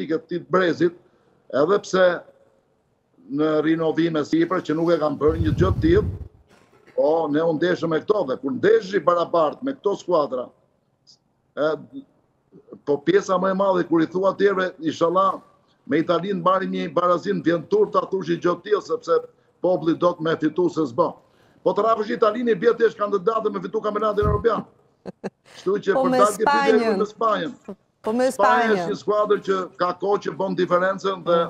taktike të Tit Brezit, edhe pse në rinovime sipër që nuk e kam bërë një gjë të tillë, po ne u ndeshëm me këto dhe kur ndeshi barabart me këto skuadra, po pjesa më e madhe kur i thua tjerëve, inshallah me Italinë mbari një barazim vjen turp ta thushi gjë të tillë sepse populli do të më fitu se s'bë. Po të rafësh Italinë bie të kandidatë me fitu kampionatin evropian. Kështu që për dalë ke pyetje me Spanjën. Po me Spanja është një skuadër që ka kohë që bën diferencën dhe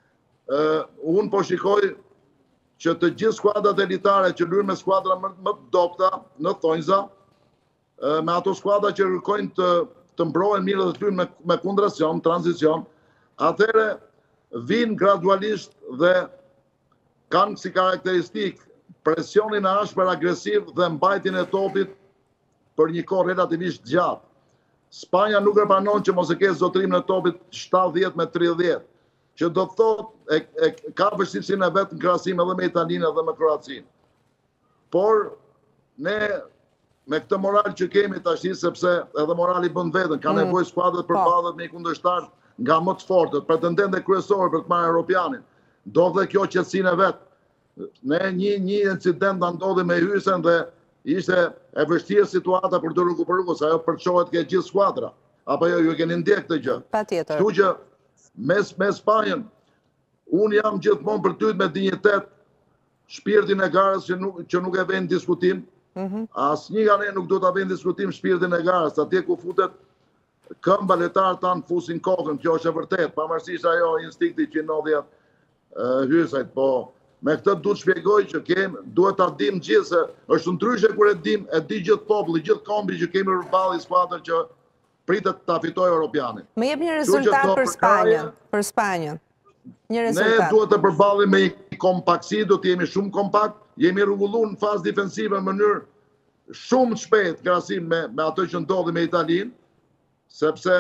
unë po shikoj që të gjithë skuadrat elitare që luajnë me skuadra më të dobta në thonjza, me ato skuadra që kërkojnë të mbrohen mirë dhe të luajnë me kundërshtam, tranzicion, atëherë vinë gradualisht dhe kanë si karakteristik presionin e ashpër agresiv dhe mbajtjen e topit për një kohë relativisht gjatë. Spanja nuk e pranon që mos e ketë zotrimin e topit 70 me 30, që do të thotë ka vështirësinë e vet në krahasim edhe me Italinë edhe me Kroacinë. Por ne me këtë moral që kemi tash, sepse edhe morali bën veten, ka nevojë skuadrat përballet me kundërshtar nga më të fortët, pretendente kryesorë për të marrë Europianin. Do dhe kjo qetësinë e vet. Ne një incident na ndodhi me Hysen dhe ishte e vështirë situata për të rikuperuar, se ajo përçohet ke gjithë skuadra. Apo jo, ju keni ndjek këtë gjë. Patjetër. Kështu që me Spanjën, unë jam gjithmonë për ty me dinjitet shpirtin e garës që nuk e vjen diskutim. Asnjë nga ne nuk do ta vjen diskutim shpirtin e garës, atje ku futet këmbë lojtarët tanë fusin kokën, kjo është e vërtet, pavarësisht ajo instinkti që ndodhi Hysajt, po me këtë duhet shpjegoj që duhet ta dim gjithë se është ndryshe kur e di gjithë populli, gjithë kombi që kemi përballë skuadër që pritet ta fitojë Europianin. Më jep një rezultat për Spanjën. Një rezultat. Ne duhet të përballemi me një kompaktësi, do të jemi shumë kompakt, jemi rrugulluar në fazë defensive në mënyrë shumë të shpejtë krahasim me ato që ndodhi me Italinë, sepse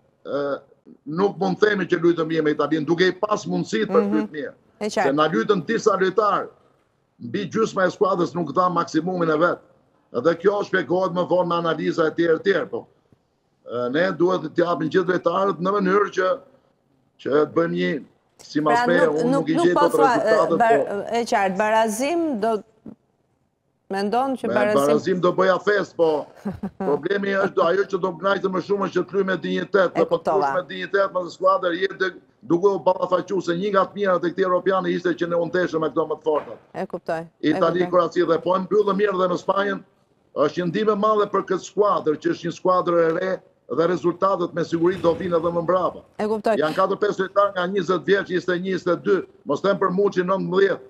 nuk mund të themi që luajtëm mirë me Italinë, duke i pas mundësitë për të luajtur mirë. Se na luajtën disa lojtarë, mbi gjysma e skuadrës nuk dha maksimumin e vet. Edhe kjo shpjegohet më vonë me analiza e tjerë, po. Ne duhet të japim gjithë lojtarët në mënyrë që të bëjmë një si masme, unë nuk i gjej dot rezultatet. E qartë, barazim do mendon që barazim do bëja fest, po problemi është ajo që do gnajtë më shumë është që të luaj me dinjitet, dhe po të luaj me dinjitet me skuadër jetë duke u ballafaquar se një nga të mirat e këtij Europiani ishte që ne u ndeshëm me këto më të fortat. E kuptoj. Itali, Kroaci dhe po mbyllë mirë dhe në Spanjën, është një ndihmë e madhe për këtë skuadër, që është një skuadër e re dhe rezultatet me siguri do vinë edhe më mbrapa. E kuptoj. Janë 4-5 lojtarë nga 20 vjeç, 21, 22, mos them për Muçi 19.